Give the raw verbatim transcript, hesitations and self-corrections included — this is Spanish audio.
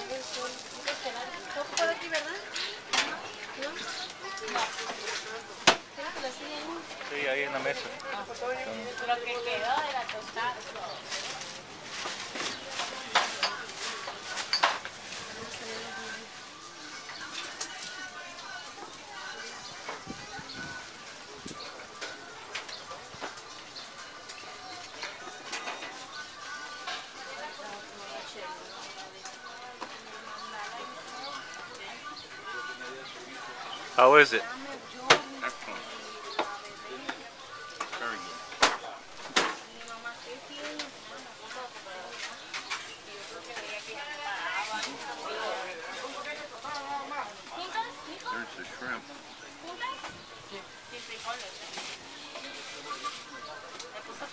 ¿Poco por aquí, verdad? ¿No? No. ¿Quieres que la siga ahí? Sí, ahí en la mesa. Ah, por favor. Lo que quedó de la tostada. How is it? Excellent. Very good. There's the shrimp. Sin frijoles. Le puso